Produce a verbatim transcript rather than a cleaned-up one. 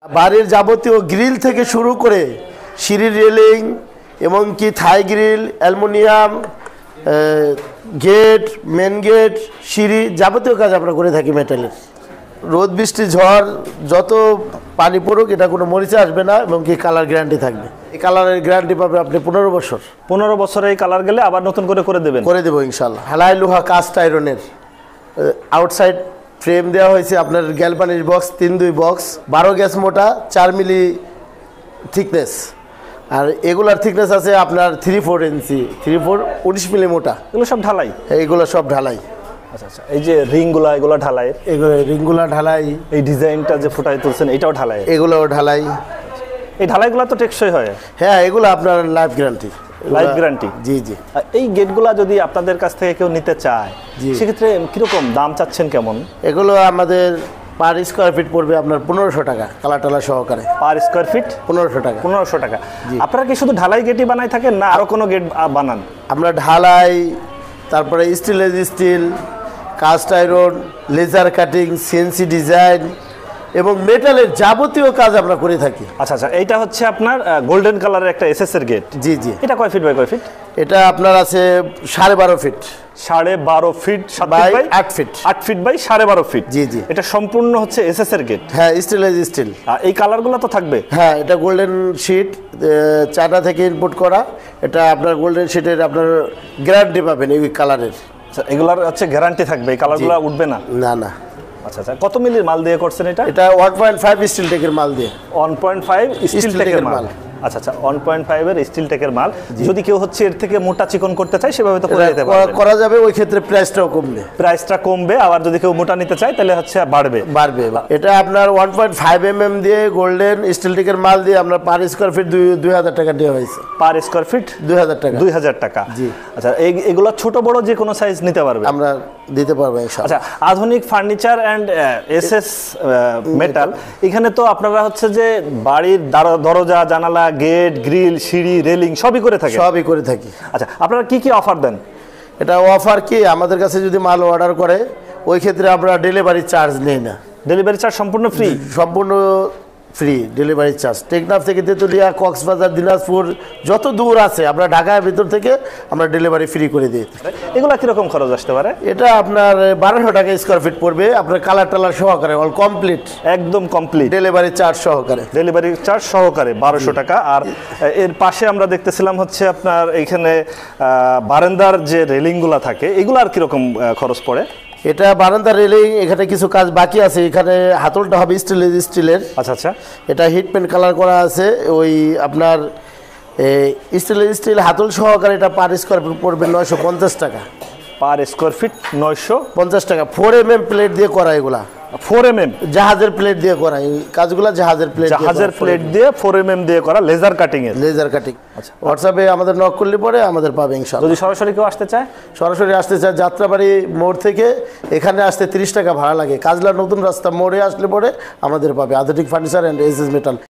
বাড়ির যাবতীয় গ্রিল থেকে শুরু করে সিঁড়ির রেলিং এবং কি Thai grill, aluminium gate, main gate, সিঁড়ি যাবতীয় কাজ আমরা করে থাকি মেটালের। রোদ বৃষ্টি ঝড় যত পানি পড়ুক এটা কোনো মরিচা আসবে না এবং কি কালার গ্যারান্টি থাকবে। এই কালারের গ্যারান্টি পাবে আপনি পনেরো বছর। পনেরো বছরে এই কালার গেলে আবার নতুন করে করে দেবেন? করে দেবো ইনশাল্লাহ। হালাই লোহা কাস্ট আয়রনের আউটসাইড ফ্রেম দেওয়া হয়েছে আপনার গ্যালভানিক বক্স, তিন দুই বক্স, বারো গ্যাস মোটা, চার মিলি থিকনেস। আর এগুলার থিকনেস আছে আপনার three four inch, three four উনিশ মিলি মোটা। এগুলো সব ঢালাই? এইগুলো সব ঢালাই। আচ্ছা আচ্ছা, এই যে রিংগুলা এগুলো ঢালাই? এগুলো রিংগুলা ঢালাই। এই ডিজাইনটা যে ফুটাই তুলছেন এটাও ঢালাই? এগুলোও ঢালাই। এই ঢালাইগুলো তো টেকসই হয়? হ্যাঁ, এগুলো আপনার লাইফ গ্যারান্টি। Life guarantee? জি জি। এই গেটগুলা যদি আপনাদের কাছ থেকে কেউ নিতে চায় সেক্ষেত্রে কিরকম দাম চাচ্ছেন কেমন? এগুলো আমাদের পার স্কোয়ার ফিট পড়বে আপনার পনেরোশো টাকা কালার টালার সহকারে। পার স্কোয়ার ফিট পনেরোশো টাকা? পনেরোশো টাকা। আপনারা কি শুধু ঢালাই গেটই বানাই থাকেন না আরও কোনো গেট বানান? আমরা ঢালাই, তারপরে স্টিলের steel, cast iron, laser cutting, CNC design এবং মেটালের যাবতীয় কাজ আমরা করে থাকি। আচ্ছা আচ্ছা, এইটা হচ্ছে আপনার গোল্ডেন কালারের একটা এসএস এর গেট? জি জি। এটা কয় ফিট বাই কয় ফিট? এটা আপনার আছে সাড়ে বারো ফিট। সাড়ে বারো ফিট বাই আট ফিট? আট ফিট বাই সাড়ে বারো ফিট। জি জি। এটা সম্পূর্ণ হচ্ছে এসএস এর গেট? হ্যাঁ, স্টিলের স্টিল। এই কালারগুলো তো থাকবে? হ্যাঁ, এটা গোল্ডেন শিট, চায়না থেকে ইম্পোর্ট করা। এটা আপনার গোল্ডেন শিটের আপনার গ্যারান্টি পাবেন এই কালারের। আচ্ছা, এগুলার হচ্ছে গ্যারান্টি থাকবে, এই কালারগুলো উঠবে না? না না। আচ্ছা আচ্ছা, কত মিলির মাল দিয়ে করছেন এটা? এটা ওয়ান পয়েন্ট ফাইভ স্টিল টেকের মাল দিয়ে। ওয়ান পয়েন্ট ফাইভ স্টিল টেকের মাল? আচ্ছা আচ্ছা, ওয়ান পয়েন্ট ফাইভ এর স্টিল টেকের মাল। যদি কেউ হচ্ছে এর থেকে মোটা চিকন করতে চায় সেভাবে তো করে দিতে পারবে? করা যাবে, ওই ক্ষেত্রে প্রাইসটাও কমবে। প্রাইসটা কমবে, আবার যদি কেউ মোটা নিতে চায় তাহলে হচ্ছে বাড়বে? বাড়বে। এটা আপনার one point five M M দিয়ে গোল্ডেন স্টিল টেকের মাল দিয়ে আমরা পার স্কোয়ার ফিট দুই দুই হাজার টাকা দেওয়া হয়েছে। পার স্কোয়ার ফিট দুই হাজার টাকা? দুই হাজার টাকা। জি। আচ্ছা, এগুলো ছোট বড় যে কোনো সাইজ নিতে পারবে? আমরা দিতে পারবো। আচ্ছা, আধুনিক ফার্নিচার অ্যান্ড এসএস মেটাল, এখানে তো আপনারা হচ্ছে যে বাড়ির দরজা, জানালা, গেট, গ্রিল, সিঁড়ি, রেলিং সবই করে থাকি? সবই করে থাকি। আচ্ছা, আপনারা কি কি অফার দেন? এটা অফার কি, আমাদের কাছে যদি মাল অর্ডার করে ওই ক্ষেত্রে আমরা ডেলিভারি চার্জ নেই না। ডেলিভারি চার্জ সম্পূর্ণ ফ্রি? সম্পূর্ণ ফ্রি ডেলিভারি চার্জ। টেকনাফ থেকে তেতুলিয়া, কক্সবাজার, দিনাজপুর যত দূর আছে আমরা ঢাকার ভিতর থেকে আমরা ডেলিভারি ফ্রি করে দিই। এগুলো কিরকম খরচ আসতে পারে? এটা আপনার বারোশো টাকা স্কোয়ার ফিট পড়বে, আপনার কালার টালার সহকারে অল কমপ্লিট, একদম কমপ্লিট ডেলিভারি চার্জ সহকারে। ডেলিভারি চার্জ সহকারে বারোশো টাকা। আর এর পাশে আমরা দেখতেছিলাম হচ্ছে আপনার এইখানে বারান্দার যে রেলিংগুলো থাকে এগুলো আর কিরকম খরচ পড়ে? এটা বারান্দা রেলিং, এখানে কিছু কাজ বাকি আছে। এখানে হাতলটা হবে স্টিলের স্টিলের আচ্ছা আচ্ছা। এটা হিট পেন্ট কালার করা আছে। ওই আপনার স্টিলের স্টিল হাতল সহকারে এটা পার স্কোয়ার ফিট পড়বে নয়শো পঞ্চাশ টাকা। পার স্কোয়ার ফিট নয়শো পঞ্চাশ টাকা। ফোর এম এম প্লেট দিয়ে করা এগুলা। ফোর এম এম জাহাজের প্লেট দিয়ে করা এই কাজগুলো, জাহাজের প্লেট জাহাজের প্লেট দিয়ে ফোর এম এম দিয়ে করা, লেজার কাটিং এর? Laser cutting. আচ্ছা, হোয়াটসঅ্যাপে আমাদের নক করলে পরে আমাদের পাবে ইনশাআল্লাহ। যদি সরাসরি কেউ আসতে চায়? সরাসরি আসতে চায় যাত্রাবাড়ি মোড় থেকে এখানে আসতে তিরিশ টাকা ভাড়া লাগে। কাজলা নতুন রাস্তা মোড়ে আসলে পরে আমাদের পাবে। আধুনিক ফার্নিচার অ্যান্ড এসএস মেটাল।